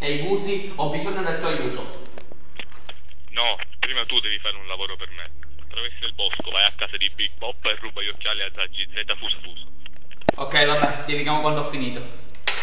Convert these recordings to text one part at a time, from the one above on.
Ehi Buzi, ho bisogno del tuo aiuto. No, prima tu devi fare un lavoro per me. Attraversi il bosco, vai a casa di Big Bob e ruba gli occhiali a Zaggi Z Fuso Fuso. Ok, vabbè, ti richiamo quando ho finito.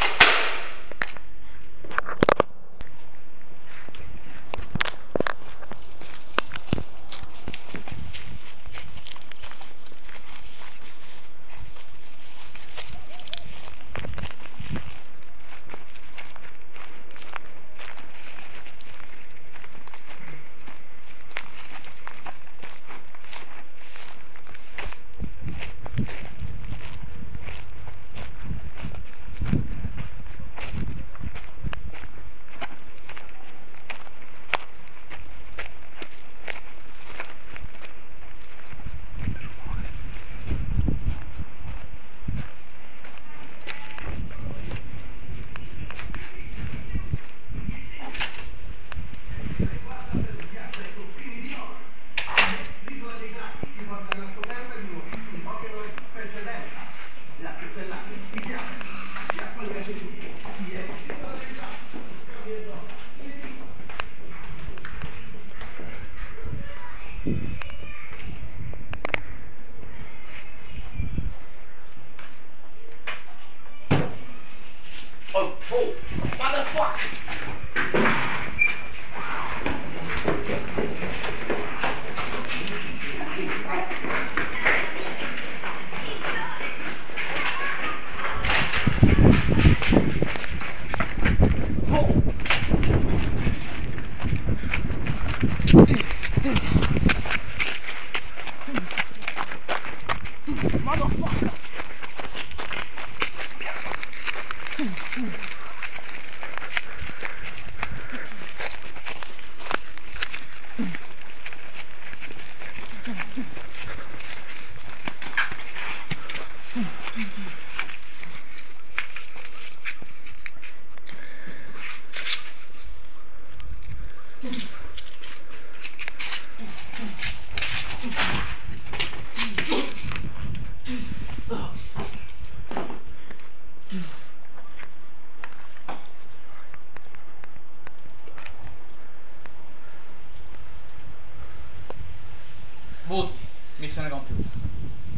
Oh, motherfucker! Buzi, missione compiuta.